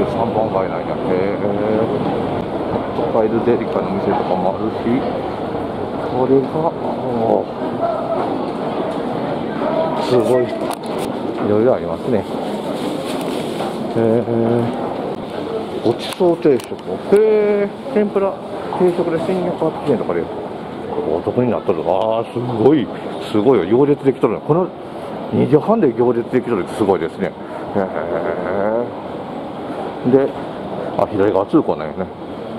急3番街なんや。へえ。カエルデリカの店とかもあるし、これがすごいいろいろありますね。ごちそう定食。へえ。天ぷら定食で1280円とかでお得になっとる。ああ、すごいすごいよ。行列できとるの。この2時半で行列できとるってすごいですね。へえ。で、左側通行なんよね。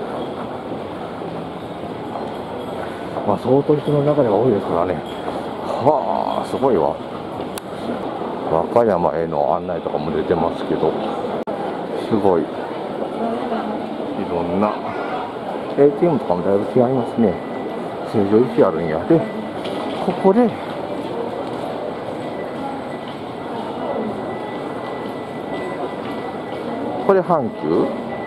まあ相当人の中では多いですからね。はあ、すごいわ。和歌山への案内とかも出てますけど、すごいいろんな ATM とかもだいぶ違いますね。成城石井あるんや。で、ここでこれ阪急、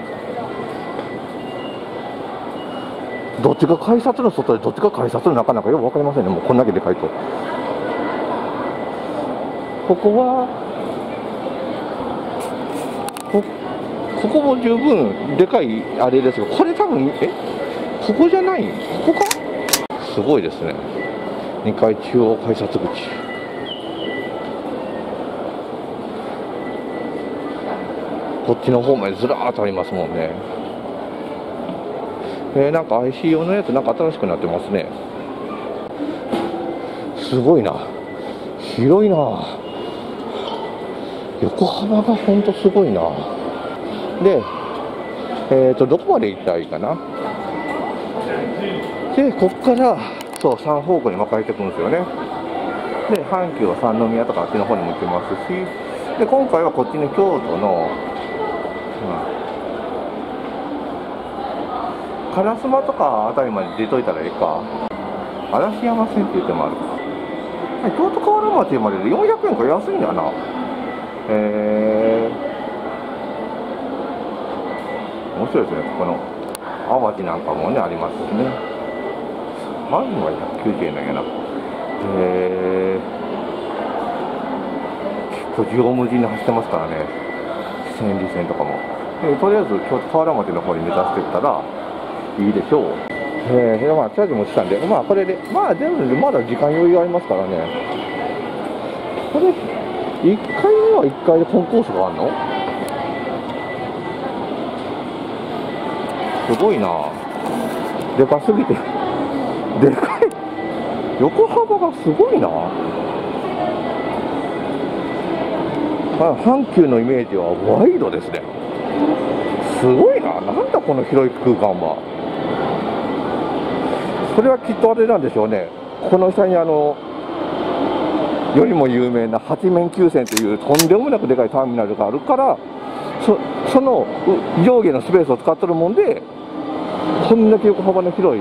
どっちが改札の外でどっちが改札の中なんかよく分かりませんね。もうこんだけでかいと。ここはここも十分でかいあれですが、これ多分ここじゃない、ここか。すごいですね。2階中央改札口。こっちの方までずらーっとありますもんね。なんか IC 用のやつなんか新しくなってますね。すごいな。広いな。横幅がほんとすごいな。で、どこまで行ったらいいかな。で、こっからそう3方向に分かれていくんですよね。で、阪急は三宮とかあっちの方にも行きますし、で今回はこっちの京都の烏丸とかあたりまで出といたらいいか。嵐山線って言ってもあるか。京都河原町までで400円か安いんだな。面白いですね。この淡路なんかもねありますしね。マジは190円なんやな。結構縦横無尽に走ってますからね。千里線とかも。とりあえず京都河原町の方に目指していったらいいでしょう。まあチャージもしたんで、まあこれでまあ全部でまだ時間余裕ありますからね。これ1階には1階でコンコースがあるの？すごいな。でかすぎてでかい。横幅がすごいな。阪急のイメージはワイドですね。すごいな。なんだこの広い空間は。それはきっとあれなんでしょうね。この下によりも有名な八面九線というとんでもなくでかいターミナルがあるから、その上下のスペースを使ってるもんで、こんだけ横幅の広い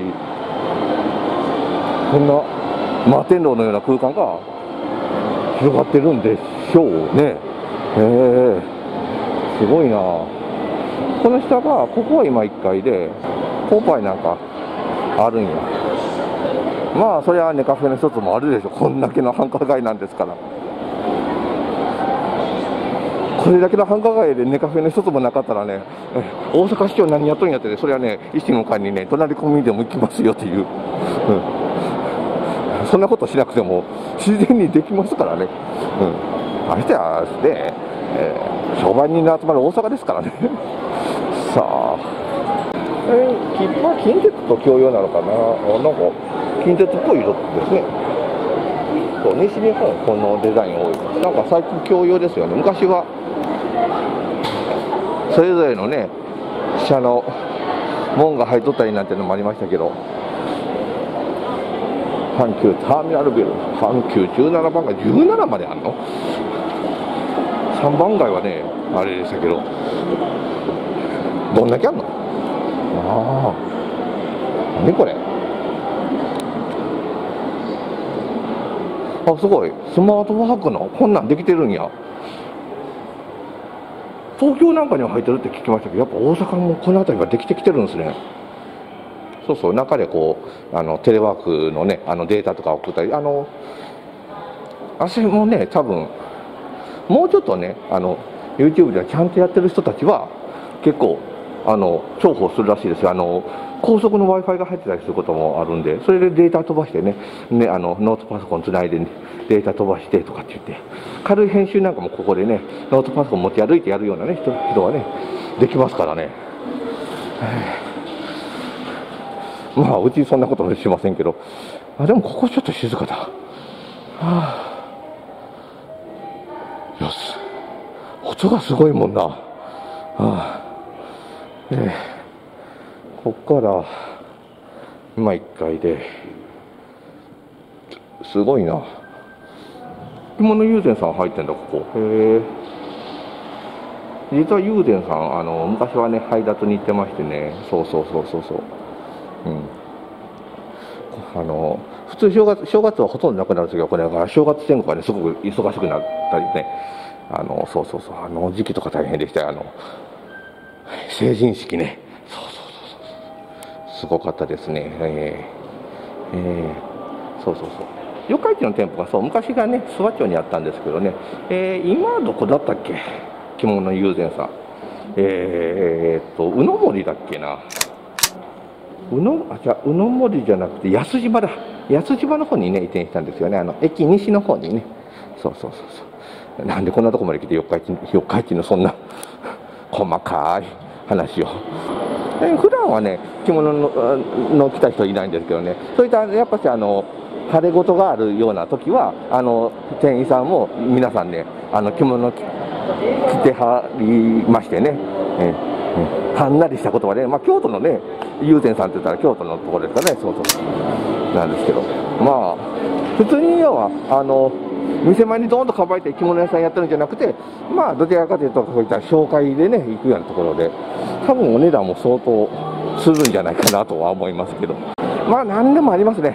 こんな摩天楼のような空間が広がってるんでしょうね。すごいな。この下が、ここは今1階でポパイなんかあるんや。まあそれはネカフェの一つもあるでしょ。こんだけの繁華街なんですから。これだけの繁華街でネカフェの一つもなかったらね、大阪市長何やっとんやってね、それはね、一心の間にね、隣コンビニでも行きますよっていう、そんなことしなくても自然にできますからね。あしてはね、商売人の集まる大阪ですからね。さあ、切符は近鉄と共用なのかな。なんか近鉄っぽい色ですね。そう、西日本このデザイン多い。なんか最近共用ですよね。昔はそれぞれのね車の門が入っとったりなんていうのもありましたけど、阪急ターミナルビル、阪急17番街17まであんの。3番街はねあれでしたけど、どんだけあんの。何これ。すごいスマートワークのこんなんできてるんや。東京なんかには入ってるって聞きましたけど、やっぱ大阪もこの辺りができてきてるんですね。そうそう、中でこうテレワークのねデータとか送ったり、私もね多分もうちょっとねYouTube ではちゃんとやってる人たちは結構重宝するらしいですよ。高速の Wi-Fi が入ってたりすることもあるんで、それでデータ飛ばしてね、ノートパソコンつないで、ね、データ飛ばしてとかって言って、軽い編集なんかもここでね、ノートパソコン持ち歩いてやるようなね、人はね、できますからね。まあ、うちそんなことしませんけど、でもここちょっと静かだ。よし。音がすごいもんな。こっから今1階ですごいな。着物友禅さん入ってんだ、ここ。へえ。実は友禅さん昔はね配達に行ってましてね。そう、普通正月はほとんどなくなるんですけど、これが正月前後がねすごく忙しくなったりね、時期とか大変でしたよ。成人式ね。すごかったですね。四日市の店舗が昔がね諏訪町にあったんですけどね、今はどこだったっけ、着物友禅さん。宇野森だっけな。宇野森じゃなくて安島だ。安島の方にね移転したんですよね。駅西の方にね。なんでこんなとこまで来て四日市のそんな細かい話を。普段はね着物の着た人いないんですけどね、そういったやっぱし晴れ事があるような時は店員さんも皆さんね着物着てはりましてね、はんなりした言葉で、京都のね友禅さんって言ったら京都のところですかね。なんですけど、普通に要は店前にドーンと構えて着物屋さんやってるんじゃなくて、どちらかというとそういった紹介でね行くようなところで、多分お値段も相当するんじゃないかなとは思いますけど、何でもありますね。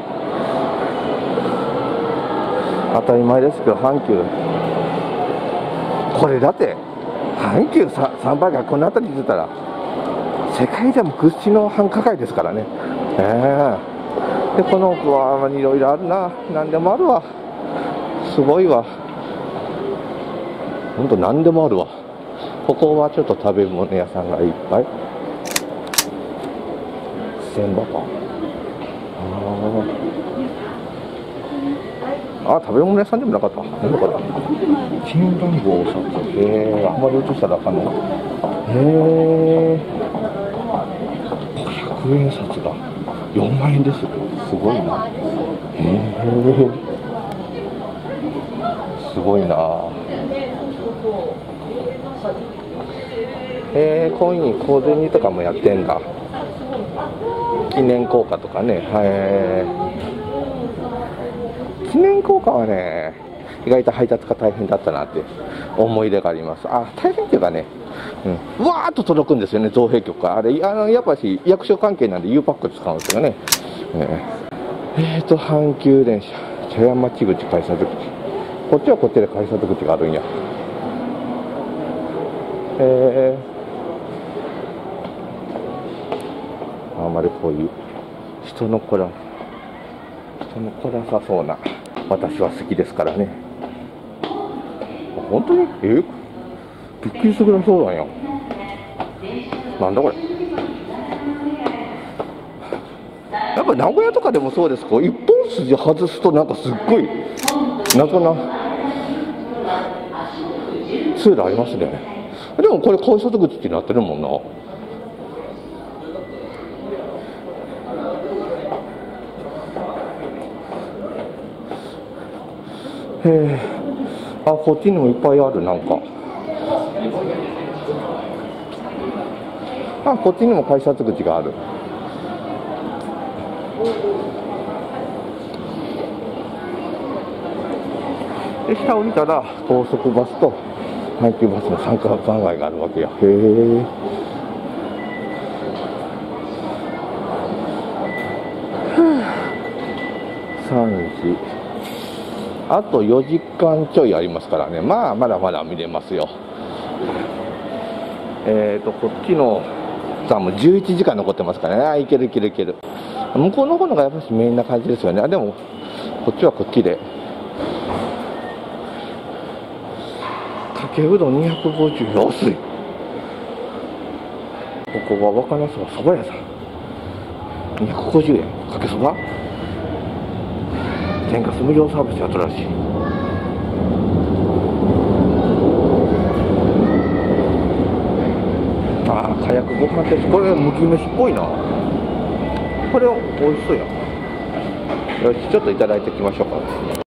当たり前ですけど、阪急これだって阪急3倍がこの辺り出たら世界でも屈指の繁華街ですからね。でこの奥はいろいろあるな。何でもあるわ。すごいわ。ほんと何でもあるわ。ここはちょっと食べ物屋さんがいっぱい。千葉か。食べ物屋さんでもなかった。何だかな。金番号札。あんまり落としたらあかんの。100円札が4万円です。すごいな。すごいな。コイン小銭とかもやってんだ。記念硬貨とかね。記念硬貨はね意外と配達が大変だったなって思い出があります。大変っていうかね、わーっと届くんですよね、造幣局が。やっぱし役所関係なんで U パック使うんですよね。阪急電車茶屋町口改札口、こっちはこっちで改札口があるんや。あんまりこういう人の子らさそうな私は好きですからね。本当にびっくりするぐらいそうなんや。なんだこれ。やっぱ名古屋とかでもそうです。こう一本筋外すとなんかすっごい謎なツールありますね。でもこれ改札口ってなってるもんな。こっちにもいっぱいある。なんかこっちにも改札口がある。で下降りたら高速バスと阪急バスの三角考えがあるわけや。3時、あと4時間ちょいありますからね。まだまだ見れますよ。こっちのさもう11時間残ってますからね。いける。向こうの方のがやっぱりメインな感じですよね。でもこっちはこっちでかけうどん250、安い。 こは若菜そば、そば屋さん。250円。かけそば天かす無料サービスやってるらしい。ああ、かやくご飯です。これ麦飯っぽいな。これ美味しそうや。よし、ちょっといただいていきましょうか。